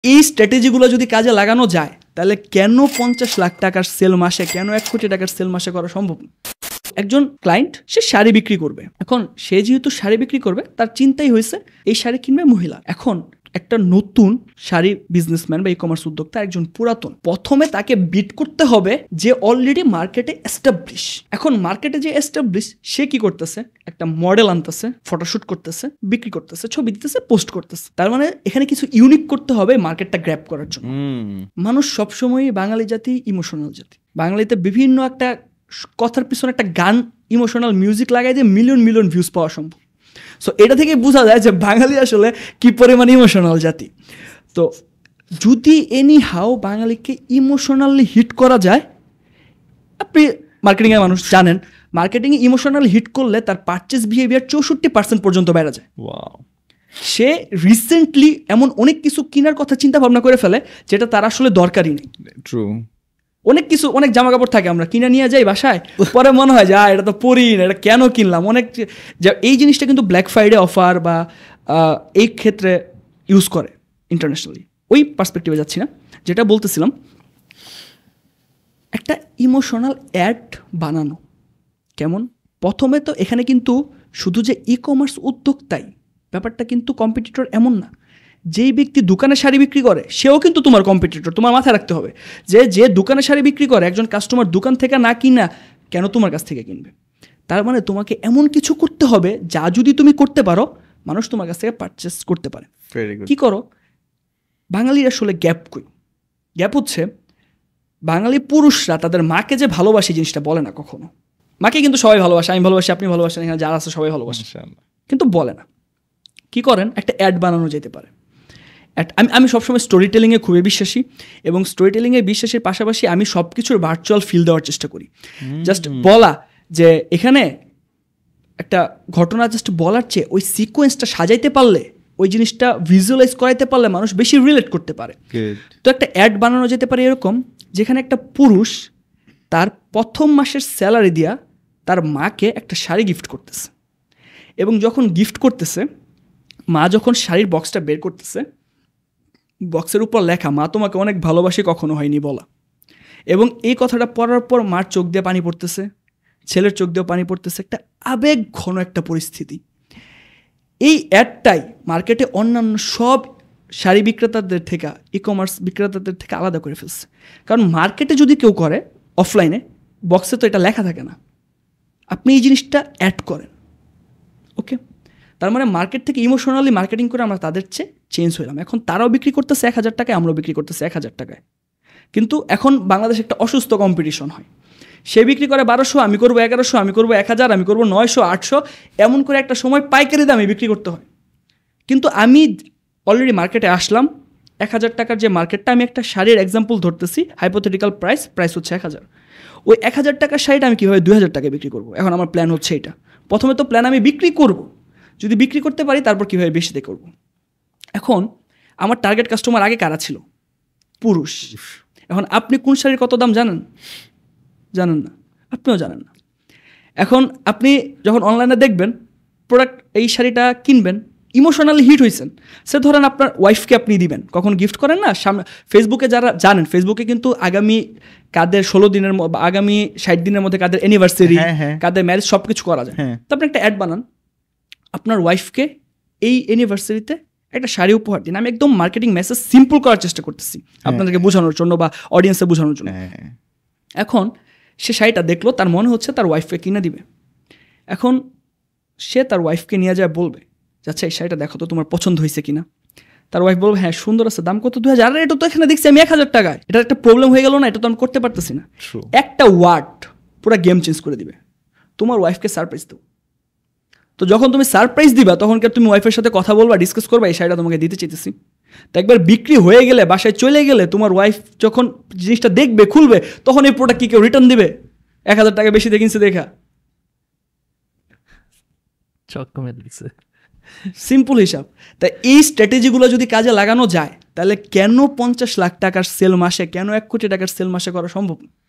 এই স্ট্র্যাটেজিগুলো যদি কাজে লাগানো যায় তাহলে কেন 50 লাখ টাকার সেল মাসে, কেন 1 কোটি টাকার সেল মাসে করা সম্ভব না? একজন ক্লায়েন্ট সে শাড়ি বিক্রি করবে, এখন সে যেহেতু শাড়ি বিক্রি করবে তার চিন্তাই হয়েছে এই শাড়ি কিনবে মহিলা। এখন একটা নতুন শাড়ি বিজনেসম্যান বা ই কমার্স উদ্যোক্তা একজন পুরাতন, প্রথমে তাকে বিট করতে হবে যে অলরেডি মার্কেটে এস্টাবলিশ। এখন মার্কেটে যে এস্টাবলিশ সে কি করতেছে, একটা মডেল আনতেছে, ফটোশুট করতেছে, বিক্রি করতেছে, ছবি দিতেছে, পোস্ট করতেছে। তার মানে এখানে কিছু ইউনিক করতে হবে মার্কেটটা গ্র্যাব করার জন্য। মানুষ সবসময়, বাঙালি জাতি ইমোশনাল জাতি, বাঙালিতে বিভিন্ন একটা কথার পিছনে একটা গান, ইমোশনাল মিউজিক লাগাই দিয়ে মিলিয়ন মিলিয়ন ভিউজ পাওয়া সম্ভব। সো এটা থেকে বোঝা যায় যে বাঙালি আসলে কি পরিমাণে ইমোশনাল জাতি। তো যদি এনি হাও বাঙালিকে ইমোশনালি হিট করা যায়, আপনি মার্কেটিংয়ের মানুষ জানেন, মার্কেটিংয়ে ইমোশনাল হিট করলে তার পারচেস বিহেভিয়ার 64% পর্যন্ত বেড়ে যায়। সে রিসেন্টলি এমন অনেক কিছু কেনার কথা চিন্তা ভাবনা করে ফেলে যেটা তার আসলে দরকারই নেই। ট্রু, অনেক কিছু, অনেক জামা কাপড় থাকে আমরা কিনে নিয়ে যাই বাসায়, পরে মনে হয় যে এটা তো পরি না, এটা কেন কিনলাম। অনেক এই জিনিসটা কিন্তু ব্ল্যাক ফ্রাইডে অফার বা এই ক্ষেত্রে ইউজ করে ইন্টারন্যাশনালি। ওই পার্সপেক্টিভে যাচ্ছি না, যেটা বলতেছিলাম, একটা ইমোশনাল অ্যাড বানানো কেমন। প্রথমে তো এখানে কিন্তু শুধু যে ই কমার্স উদ্যোক্তাই, ব্যাপারটা কিন্তু কম্পিটিটর এমন না। যেই ব্যক্তি দোকানে শাড়ি বিক্রি করে সেও কিন্তু তোমার কম্পিটিটর। তোমার মাথায় রাখতে হবে যে দোকানে শাড়ি বিক্রি করে একজন কাস্টমার দোকান থেকে না কিনা কেন তোমার কাছ থেকে কিনবে। তার মানে তোমাকে এমন কিছু করতে হবে যা যদি তুমি করতে পারো মানুষ তোমার কাছ থেকে পারচেস করতে পারে। কি করো? বাঙালির আসলে গ্যাপ কই? গ্যাপ হচ্ছে বাঙালি পুরুষরা তাদের মাকে যে ভালোবাসে জিনিসটা বলে না কখনো। মাকে কিন্তু সবাই ভালোবাসে, আমি ভালোবাসি, আপনি ভালোবাসেন, এখানে যারা আছে সবাই ভালোবাসে, কিন্তু বলে না। কি করেন? একটা অ্যাড বানানো যেতে পারে। আমি সবসময় স্টোরি টেলিংয়ে খুবই বিশ্বাসী, এবং স্টোরি টেলিংয়ে বিশ্বাসের পাশাপাশি আমি সব কিছুর ভার্চুয়াল ফিল দেওয়ার চেষ্টা করি। জাস্ট বলা যে এখানে একটা ঘটনা জাস্ট বলার চেয়ে ওই সিকোয়েন্সটা সাজাইতে পারলে, ওই জিনিসটা ভিজুয়ালাইজ করাইতে পারলে মানুষ বেশি রিলেট করতে পারে। তো একটা অ্যাড বানানো যেতে পারে এরকম, যেখানে একটা পুরুষ তার প্রথম মাসের স্যালারি দিয়া তার মাকে একটা শাড়ি গিফট করতেছে, এবং যখন গিফট করতেছে, মা যখন শাড়ির বক্সটা বের করতেছে, বক্সের উপর লেখা মা তোমাকে অনেক ভালোবাসি, কখনো হয়নি বলা। এবং এই কথাটা পড়ার পর মার চোখ দিয়ে পানি পড়তেছে, ছেলের চোখ দিয়েও পানি পড়তেছে, একটা আবেগ ঘন একটা পরিস্থিতি। এই অ্যাডটাই মার্কেটে অন্যান্য সব শাড়ি বিক্রেতাদের থেকে, ই কমার্স বিক্রেতাদের থেকে আলাদা করে ফেলছে। কারণ মার্কেটে যদি কেউ করে অফলাইনে, বক্সে তো এটা লেখা থাকে না, আপনি এই জিনিসটা অ্যাড করেন, ওকে। তার মানে মার্কেট থেকে ইমোশনালি মার্কেটিং করে আমরা তাদের চেয়ে চেঞ্জ হইলাম। এখন তারাও বিক্রি করতেছে 1000 টাকায়, আমরাও বিক্রি করতেছে 1000 টাকায়। কিন্তু এখন বাংলাদেশে একটা অসুস্থ কম্পিটিশন হয়, সে বিক্রি করে 1200, আমি করবো 1100, আমি করবো 1000, আমি করবো 900, 800, এমন করে একটা সময় পাইকারি দামে বিক্রি করতে হয়। কিন্তু আমি অলরেডি মার্কেটে আসলাম, 1000 টাকার যে মার্কেটটা, আমি একটা শাড়ির এক্সাম্পল ধরতেছি, হাইপোথেটিক্যাল প্রাইস হচ্ছে 1000। ওই 1000 টাকার শাড়িটা আমি কীভাবে 2000 টাকায় বিক্রি করবো? এখন আমার প্ল্যান হচ্ছে এটা। প্রথমে তো প্ল্যান আমি বিক্রি করব, যদি বিক্রি করতে পারি তারপর কীভাবে বেশিতে করব। এখন আমার টার্গেট কাস্টমার আগে কারা ছিল? পুরুষ। এখন আপনি কোন শাড়ির কত দাম জানেন? জানেন না, আপনিও জানেন না। এখন আপনি যখন অনলাইনে দেখবেন প্রোডাক্ট, এই শাড়িটা কিনবেন, ইমোশনালি হিট হয়েছেন, সে ধরেন আপনার ওয়াইফকে আপনি দিবেন, কখন গিফট করেন না সামনে। ফেসবুকে যারা জানেন, ফেসবুকে কিন্তু আগামী কাদের 16 দিনের আগামী 60 দিনের মধ্যে কাদের অ্যানিভার্সারি, কাদের ম্যারেজ, সব কিছু করা যায়। তো আপনি একটা অ্যাড বানান, আপনার ওয়াইফকে এই অ্যানিভার্সারিতে একটা শাড়ি উপহার দিন। আমি একদম মার্কেটিং মেসেজ সিম্পল করার চেষ্টা করতেছি আপনাদেরকে বোঝানোর জন্য বা অডিয়েন্সে বোঝানোর জন্য। এখন সে শাড়িটা দেখলো, তার মনে হচ্ছে তার ওয়াইফকে কিনে দিবে। এখন সে তার ওয়াইফকে নিয়ে যায়, বলবে আচ্ছা এই শাড়িটা দেখো তো তোমার পছন্দ হয়েছে কিনা। তার ওয়াইফ বলবে হ্যাঁ সুন্দর আছে, দাম কত? 2000। আরে এটা তো এখানে দেখছি আমি 1000 টাকায়, এটা একটা প্রবলেম হয়ে গেল না, এটা তো আমি করতে পারতেছি না। একটা ওয়ার্ড পুরো গেম চেঞ্জ করে দিবে। তোমার ওয়াইফকে সারপ্রাইজ দেবো। তো যখন তুমি সারপ্রাইজ দিবা তখন কি তুমি ওয়াইফের সাথে কথা বলবা, ডিসকাস করবা এই শাড়িটা তোমাকে দিতে চাইতেছি। তো একবার বিক্রি হয়ে গেলে, বাসায় চলে গেলে, তোমার ওয়াইফ যখন জিনিসটা দেখবে, খুলবে, তখন এই প্রোডাক্ট কি কেউ রিটার্ন দিবে 1000 টাকা বেশি কিনছে দেখা? সিম্পল হিসাব। তাই এই স্ট্র্যাটেজিগুলো যদি কাজে লাগানো যায় তাহলে কেন 50 লাখ টাকার সেল মাসে, কেন 1 কোটি টাকার সেল মাসে করা সম্ভব না?